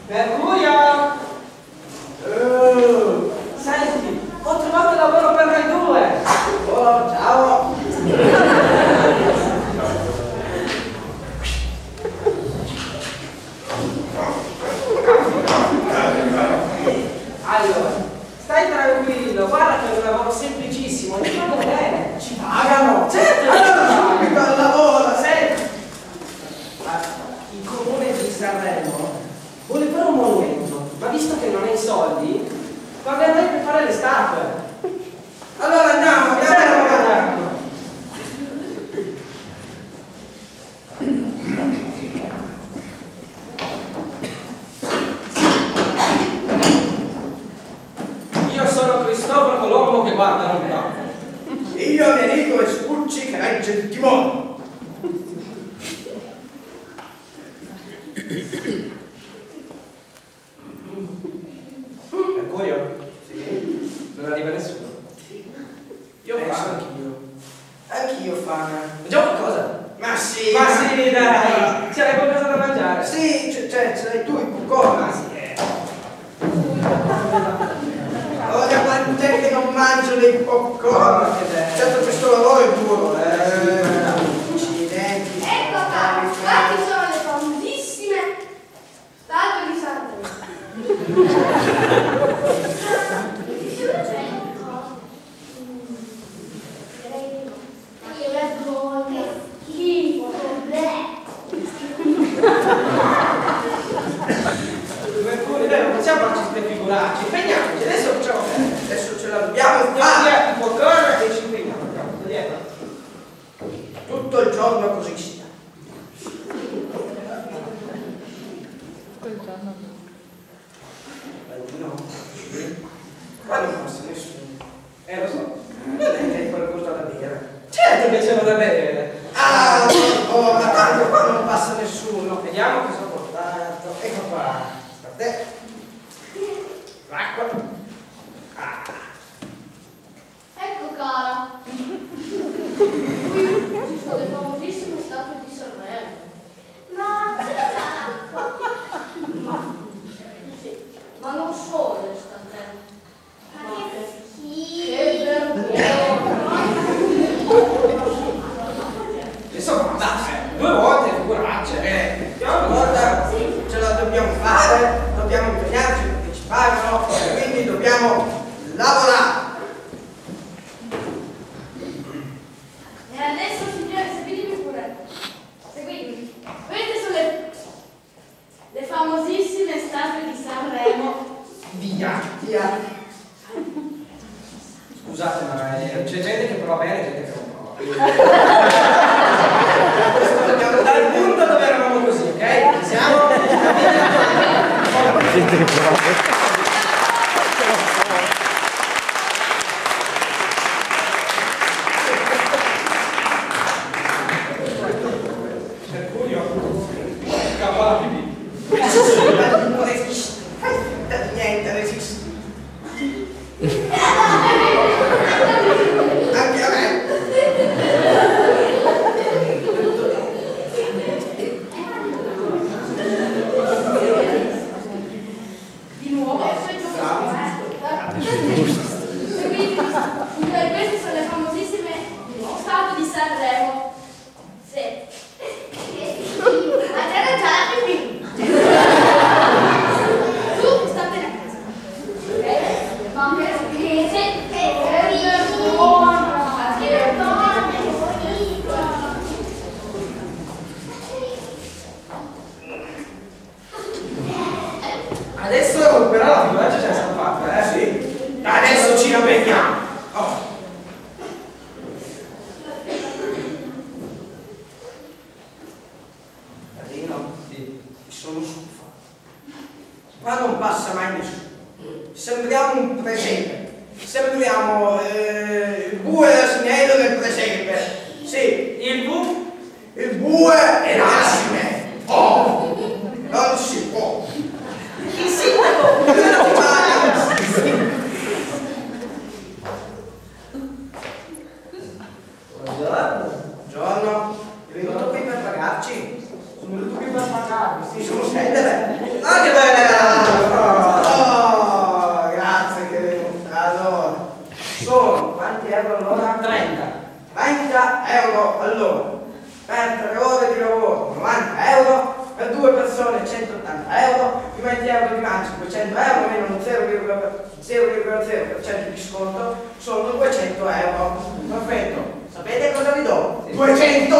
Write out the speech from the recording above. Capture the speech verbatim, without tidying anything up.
Mercurio! Uh, senti, ho trovato lavoro per noi due! Oh, ciao! Allora, stai tranquillo, guarda che è un lavoro semplicissimo, ti fanno bene, ci pagano! Certo! Allora, mi fa il lavoro, senti! Il comune di Sanremo vuole fare un monumento, ma visto che non hai soldi, pagherai per fare le statue. Allora andiamo, andiamo, andiamo. Io sono Cristoforo Colombo che guarda lontano. Io Enrico Vespucci che regge il timone. Mercurio? Sì. Non arriva nessuno. Io Penso fame. anch'io. Anch'io fame. Mangiamo qualcosa? Ma sì. Ma sì, dai! C'è qualcosa da mangiare? Sì, cioè, ce l'hai tu il popcorn. Ma sì, eh. Oh, da quanto è che non mangio dei popcorn? Oh, che bello. Certo questo lavoro è duro, eh. Accidenti. Ecco qua, qua ci sono le famosissime statue di Sanremo. Mercurio, dai, non facciamoci queste figuracce, impegniamoci, adesso facciamo bene. Adesso ce l'abbiamo Andiamo fatta. via il popcorn e ci impegniamo. Andiamo, dietro. Tutto il giorno così sia. No. Qua non passa nessuno. Eh, lo so. Non è che hai qualcosa da bere. Certo che c'è da bere. Ah, oh, ma tanto qua non passa nessuno. Vediamo cosa ho portato. Ecco qua. Per te. L'acqua. Ah. Ecco cara, qui ci sono le famosissime statue di Sanremo. Ma c'è l'acqua? Ma, sì, ma non solo le statue. Ma che schifo! Che vergogna! Insomma, dai, due volte figuracce. Eh, guarda, ce la dobbiamo fare, dobbiamo impegnarci perché ci pagano, quindi dobbiamo lavorare. E adesso signore, seguitemi pure. Seguitemi. Queste sono le, le famosissime statue di Sanremo. Via. Via. Scusate, ma eh, c'è gente che prova bene e gente che non prova. Dal punto dove eravamo così, ok? Siamo? Gente che prova. Mercurio, capabili. Non esiste. Niente resiste. Anche a me. Di nuovo. Seguitemi. Queste sono le famosissime statue di Sanremo. Sì. Ma te ne già qui. Tu state a casa. Ok? Ma che spese? Che buona! Che buona! Adesso però la figuraccia ce la siamo fatta, eh? Sì. Adesso ci impegniamo. Oh. Carino, Sì. sono stufa. Qua non passa mai nessuno. Sembriamo un presepe. Sembriamo eh, il bue e l'asinello del presepe. Sì, Il bu? il bue e l'asinello. Oh, non si può. Il sindaco! Buongiorno. Buongiorno. È venuto qui per pagarci? Sono venuto qui per pagarvi, Mi sì. sono scendere. Ah, che bella! zero virgola zero per cento di sconto sono duecento euro. Perfetto. Sapete cosa vi do? duecento